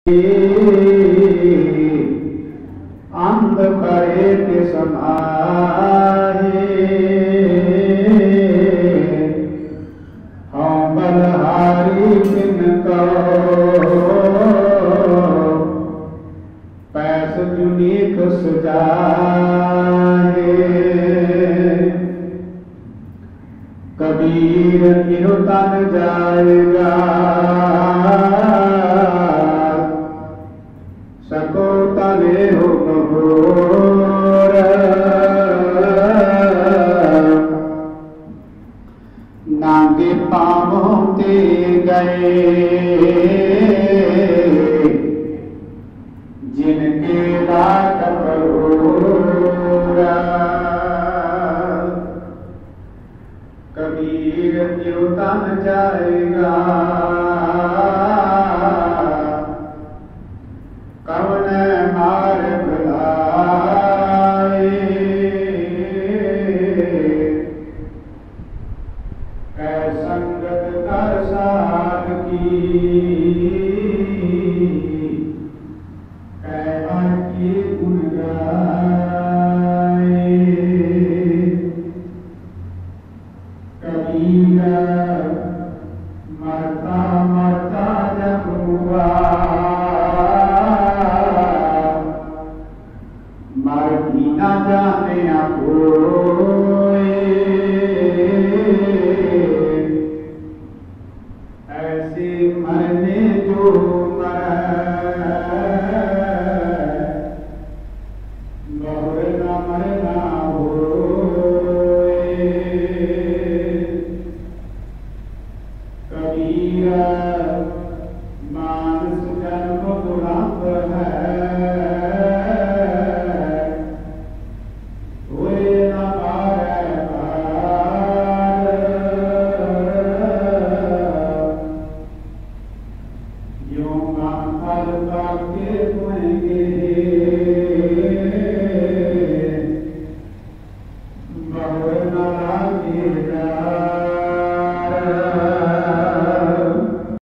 अंध करे के समाहे हम बलहारी तिनको पैस जुनीक सुजाहे कबीर निरुतन जाएगा सको तले हो कबूर नांगे पाँवों ते गए जिनके लाख करोड़ कबीर निरुतन जाएगा कवन मार भुलाए ऐ संगत कर साध की ऐ हर की गुण गाए कबीर मरता मरता जब हुआ मर भी न जाने कोई ऐसे मरने जो बहुर न मरना होए कबीर मानस जन्म दुर्लभ है यो फल पाके होंगे